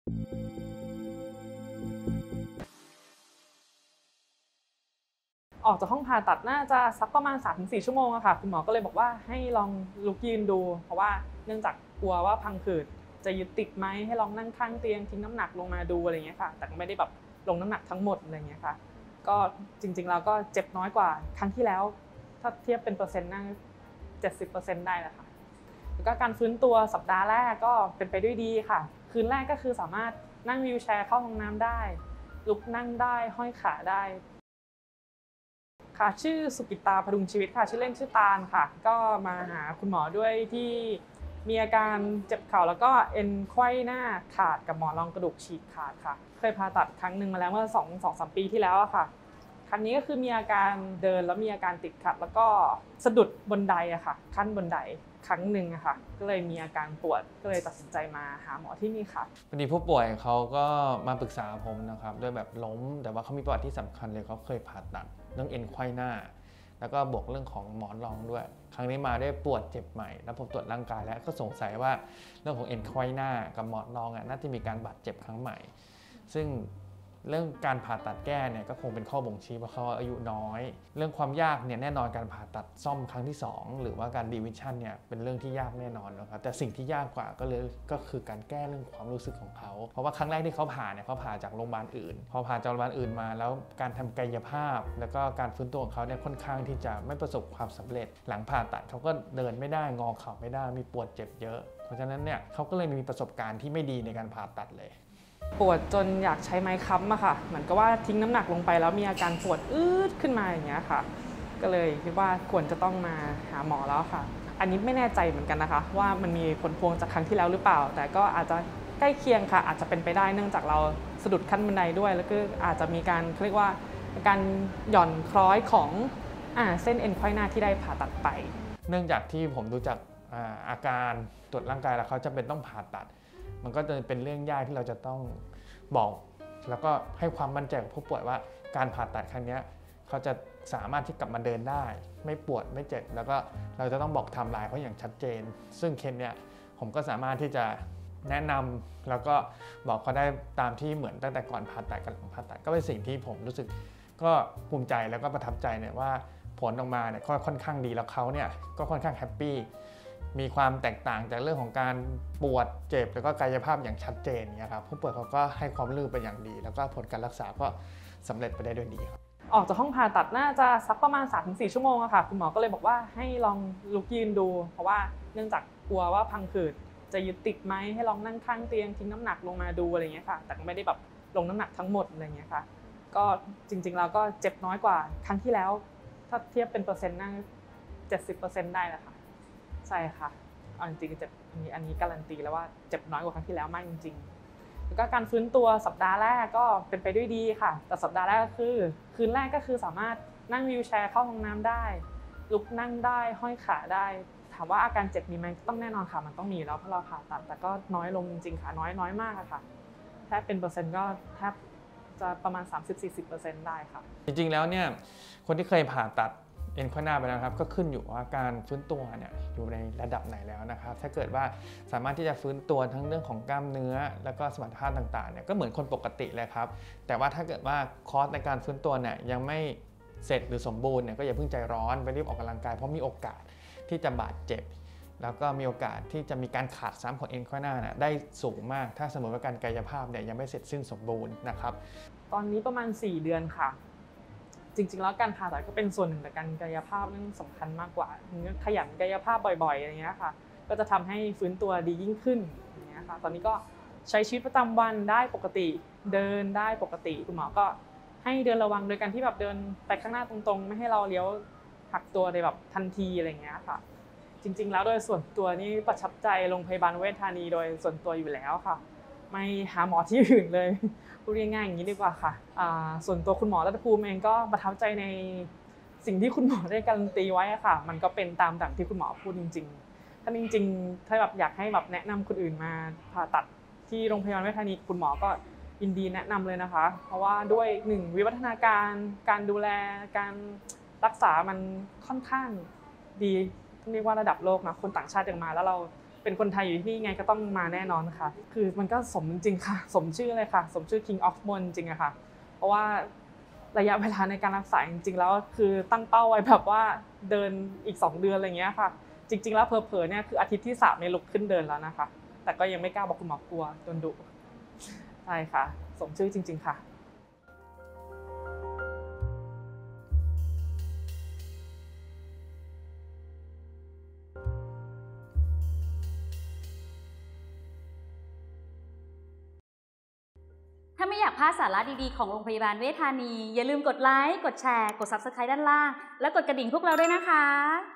ออกจากห้องผ่าตัดน่าจะสักประมาณ 3-4 ชั่วโมงอะค่ะคุณหมอก็เลยบอกว่าให้ลองลุกยืนดูเพราะว่าเนื่องจากกลัวว่าพังผืดจะยึดติดไหมให้ลองนั่งข้างเตียงทิ้งน้ำหนักลงมาดูอะไรเงี้ยค่ะแต่ก็ไม่ได้แบบลงน้ำหนักทั้งหมดอะไรเงี้ยค่ะก็จริงๆแล้วก็เจ็บน้อยกว่าครั้งที่แล้วถ้าเทียบเป็นเปอร์เซ็นต์น่า 70% ได้แล้วค่ะแล้วก็การฟื้นตัวสัปดาห์แรกก็เป็นไปด้วยดีค่ะคืนแรกก็คือสามารถนั่งวีลแชร์เข้าห้องน้ำได้ลุกนั่งได้ห้อยขาได้ค่ะชื่อสุกิตาพดุงชีวิตค่ะชื่อเล่นชื่อตาลค่ะก็มาหาคุณหมอด้วยที่มีอาการเจ็บเข่าแล้วก็เอ็นไขว้หน้าขาดกับหมอนรองกระดูกฉีกขาดค่ะเคยผ่าตัดครั้งหนึ่งมาแล้วเมื่อ2-3 ปีที่แล้วอะค่ะครั้งนี้ก็คือมีอาการเดินแล้วมีอาการติดขัดแล้วก็สะดุดบนไดอะค่ะขั้นบนไดครั้งหนึ่งอะค่ะก็เลยมีอาการปวดก็เลยตัดสินใจมาหาหมอที่นี่ค่ะพอดีผู้ป่วยเขาก็มาปรึกษาผมนะครับด้วยแบบล้มแต่ว่าเขามีประวัติที่สำคัญเลยเขาเคยผ่าตัดเรื่องเอ็นไขว้หน้าแล้วก็บวกเรื่องของหมอนรองด้วยครั้งนี้มาได้ปวดเจ็บใหม่แล้วผมตรวจร่างกายแล้วก็สงสัยว่าเรื่องของเอ็นไขว้หน้ากับหมอนรองน่าจะมีการบาดเจ็บครั้งใหม่ซึ่งเรื่องการผ่าตัดแก้เนี่ยก็คงเป็นข้อบ่งชี้ว่าเขาอายุน้อยเรื่องความยากเนี่ยแน่นอนการผ่าตัดซ่อมครั้งที่2หรือว่าการดีวิชั่นเนี่ยเป็นเรื่องที่ยากแน่นอนนะครับแต่สิ่งที่ยากกว่าก็คือการแก้เรื่องความรู้สึกของเขาเพราะว่าครั้งแรกที่เขาผ่าเนี่ยเขาผ่าจากโรงพยาบาลอื่นพอผ่าจากโรงพยาบาลอื่นมาแล้วการทำกายภาพแล้วก็การฟื้นตัวของเขาเนี่ยค่อนข้างที่จะไม่ประสบความสำเร็จหลังผ่าตัดเขาก็เดินไม่ได้งอเข่าไม่ได้มีปวดเจ็บเยอะเพราะฉะนั้นเนี่ยเขาก็เลยมีประสบการณ์ที่ไม่ดีในการผ่าตัดเลยปวดจนอยากใช้ไม้ค้ำอะค่ะเหมือนกับว่าทิ้งน้ำหนักลงไปแล้วมีอาการปวดขึ้นมาอย่างเงี้ยค่ะก็เลยคิดว่าควรจะต้องมาหาหมอแล้วค่ะอันนี้ไม่แน่ใจเหมือนกันนะคะว่ามันมีผลพวงจากครั้งที่แล้วหรือเปล่าแต่ก็อาจจะใกล้เคียงค่ะอาจจะเป็นไปได้เนื่องจากเราสะดุดขั้นบันไดด้วยแล้วก็อาจจะมีการเรียกว่าการหย่อนคล้อยของเส้นเอ็นไขว้หน้าที่ได้ผ่าตัดไปเนื่องจากที่ผมดูจากอาการตรวจร่างกายแล้วเขาจะเป็นต้องผ่าตัดมันก็จะเป็นเรื่องยากที่เราจะต้องบอกแล้วก็ให้ความมั่นใจกับผู้ป่วยว่าการผ่าตัดครั้งนี้เขาจะสามารถที่กลับมาเดินได้ไม่ปวดไม่เจ็บแล้วก็เราจะต้องบอกไทม์ไลน์เขาอย่างชัดเจนซึ่งเคสเนี่ยผมก็สามารถที่จะแนะนำแล้วก็บอกเขาได้ตามที่เหมือนตั้งแต่ก่อนผ่าตัดกับหลังผ่าตัดก็เป็นสิ่งที่ผมรู้สึกก็ภูมิใจแล้วก็ประทับใจเนี่ยว่าผลออกมาเนี่ยก็ค่อนข้างดีแล้วเขาเนี่ยก็ค่อนข้างแฮปปี้มีความแตกต่างจากเรื่องของการปวดเจ็บแล้วก็กายภาพอย่างชัดเจนเนี่ยครับผู้ป่วยเขาก็ให้ความร่วมมือเป็นอย่างดีแล้วก็ผลการรักษาก็สำเร็จไปได้ด้วยดีครับออกจากห้องผ่าตัดน่าจะสักประมาณ 3-4 ชั่วโมงอะค่ะคุณหมอก็เลยบอกว่าให้ลองลุกยืนดูเพราะว่าเนื่องจากกลัวว่าพังผืดจะยึดติดไหมให้ลองนั่งข้างเตียงทิ้งน้ำหนักลงมาดูอะไรเงี้ยค่ะแต่ก็ไม่ได้แบบลงน้ำหนักทั้งหมดอะไรเงี้ยค่ะก็จริงๆแล้วก็เจ็บน้อยกว่าครั้งที่แล้วถ้าเทียบเป็นเปอร์เซ็นต์น่า 70% ได้แล้วค่ะใช่ค่ะเอาจริงๆเจ็บอันนี้การันตีแล้วว่าเจ็บน้อยกว่าครั้งที่แล้วมากจริงๆแล้วก็การฟื้นตัวสัปดาห์แรกก็เป็นไปด้วยดีค่ะแต่สัปดาห์แรกก็คือคืนแรกก็คือสามารถนั่งวีลแชร์เข้าห้องน้ำได้ลุกนั่งได้ห้อยขาได้ถามว่าอาการเจ็บมีไหมต้องแน่นอนค่ะมันต้องมีแล้วเพราะเราผ่าตัดแต่ก็น้อยลงจริงๆค่ะน้อยมากค่ะแทบเป็นเปอร์เซ็นต์ก็แทบจะประมาณ 30-40% ได้ค่ะจริงๆแล้วเนี่ยคนที่เคยผ่าตัดเอ็นไขว้หน้าไปแล้วครับก็ขึ้นอยู่ว่าการฟื้นตัวเนี่ยอยู่ในระดับไหนแล้วนะครับถ้าเกิดว่าสามารถที่จะฟื้นตัวทั้งเรื่องของกล้ามเนื้อแล้วก็สมรรถภาพต่างๆเนี่ยก็เหมือนคนปกติเลยครับแต่ว่าถ้าเกิดว่าคอร์สในการฟื้นตัวเนี่ยยังไม่เสร็จหรือสมบูรณ์เนี่ยก็อย่าเพิ่งใจร้อนไปรีบออกกำลังกายเพราะมีโอกาสที่จะบาดเจ็บแล้วก็มีโอกาสที่จะมีการขาดซ้ำของเอ็นไขว้หน้านะได้สูงมากถ้าสมมติว่าการกายภาพเนี่ยยังไม่เสร็จสิ้นสมบูรณ์นะครับตอนนี้ประมาณ4 เดือนค่ะจริงๆแล้วการผ่าตัดก็เป็นส่วนหนึ่งแต่การกายภาพนั่นสำคัญมากกว่าขยันกายภาพบ่อยๆอย่างเงี้ยค่ะก็จะทำให้ฟื้นตัวดียิ่งขึ้นอย่างเงี้ยค่ะตอนนี้ก็ใช้ชีวิตประจำวันได้ปกติเดินได้ปกติคุณหมอก็ให้เดินระวังโดยการที่แบบเดินไปข้างหน้าตรงๆไม่ให้เราเลี้ยวหักตัวในแบบทันทีอะไรเงี้ยค่ะจริงๆแล้วโดยส่วนตัวนี่ประทับใจโรงพยาบาลเวชธานีโดยส่วนตัวอยู่แล้วค่ะไม่หาหมอที่อื่นเลยพูดง่ายๆอย่างนี้ดีกว่าค่ะส่วนตัวคุณหมอรัตภูมิเองก็ประทับใจในสิ่งที่คุณหมอได้การันตีไว้ค่ะมันก็เป็นตามดั่งที่คุณหมอพูดจริงๆถ้าจริงๆถ้าแบบอยากให้แบบแนะนำคนอื่นมาผ่าตัดที่โรงพยาบาลเวชธานีคุณหมอก็ยินดีแนะนำเลยนะคะเพราะว่าด้วย1วิวัฒนาการการดูแลการรักษามันค่อนข้างดีเรียกว่าระดับโลกนะคนต่างชาติยังมาแล้วเราเป็นคนไทยอยู่ที่นี่ไงก็ต้องมาแน่นอนค่ะคือมันก็สมจริงๆค่ะสมชื่อเลยค่ะสมชื่อ King of Mon จริงอะค่ะเพราะว่าระยะเวลาในการรักษาจริงๆแล้วคือตั้งเป้าไว้แบบว่าเดินอีก2 เดือนอะไรเงี้ยค่ะจริงๆแล้วเผลอๆเนี่ยคืออาทิตย์ที่3เนี่ยลุกขึ้นเดินแล้วนะคะแต่ก็ยังไม่กล้าบอกคุณหมอกลัวโดนดุใช่ค่ะสมชื่อจริงๆค่ะถ้าไม่อยากพลาดสาระดีๆของโรงพยาบาลเวชธานีอย่าลืมกดไลค์กดแชร์กด Subscribe ด้านล่างและกดกระดิ่งพวกเราด้วยนะคะ